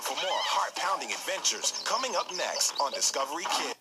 for more heart-pounding adventures coming up next on Discovery Kids.